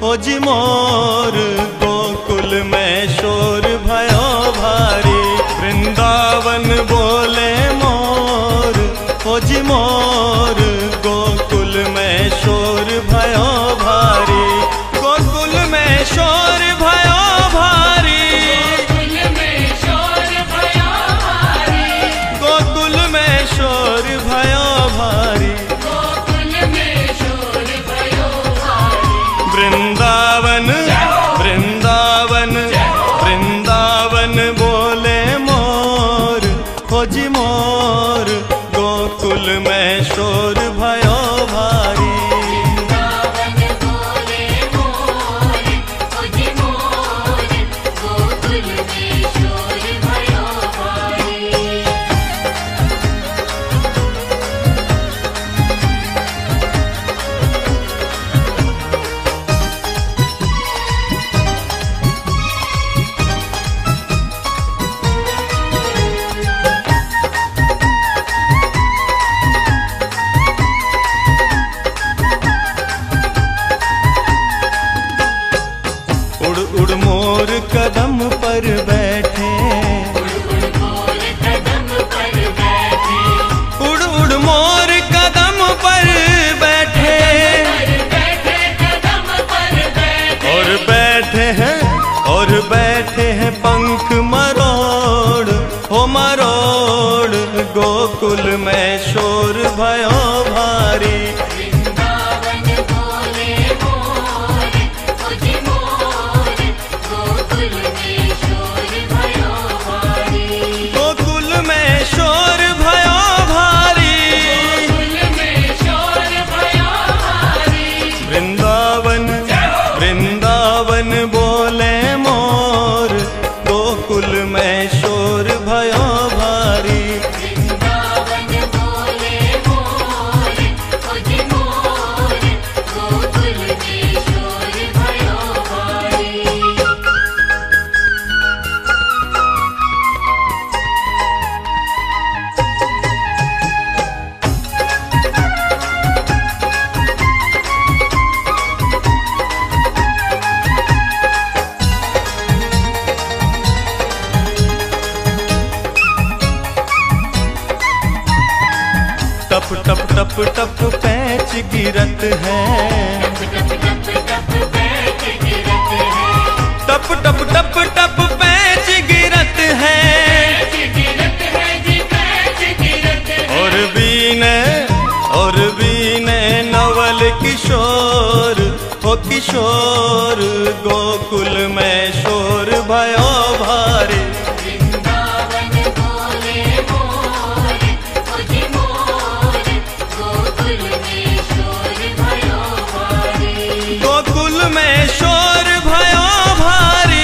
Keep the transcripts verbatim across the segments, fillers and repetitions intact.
हो जी मोर गोकुल में शोर भयो भारी। वृंदावन बोले मोर हो जी मोर गोकुल में शोर भयो भारी। गोकुल में शोर भयो भारी। गोकुल में शोर भयो भारी। वृंदावन वृंदावन वृंदावन बोले मोर हो जी मोर गोकुल में शोर भयो भारी। उड़ उड़ मोर कदम पर बैठे। उड़ उड़ मोर कदम पर बैठे। और बैठे हैं और बैठे हैं पंख मरोड़ हो मरोड़। गोकुल में शोर भयो भारी। वृंदावन वृंदावन बोले मोर गोकुल में शोर भयो भारी। टप टप टप टप पैच गिरत है। टप टप टप टप पैच गिरत है। और बीने और बीने नवल किशोर हो किशोर गोकुल में शोर भयो भारी। गोकुल में शोर भयो भारी।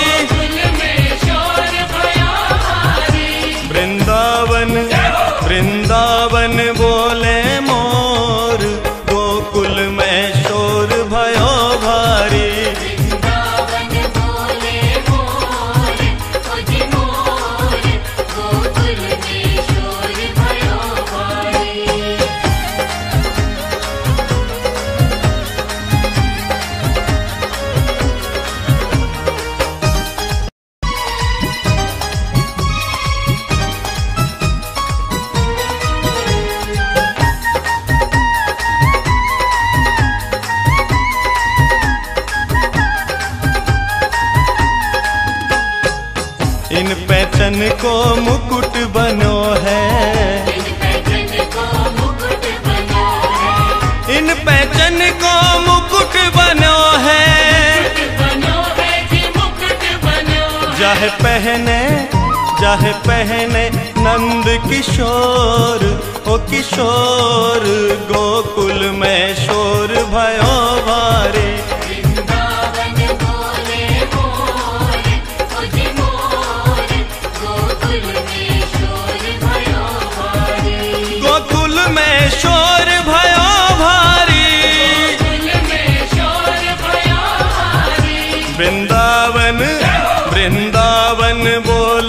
वृंदावन वृंदावन बोले मोर गोकुल में शोर भयो भारी। इन पैचन को मुकुट बनो है। इन पैचन को मुकुट बनो है। जाहे पहने जाहे पहने नंद किशोर ओ किशोर गोकुल में शोर भयो भारी। गोकुल में शोर भयो भारी। वृंदावन वृंदावन बोल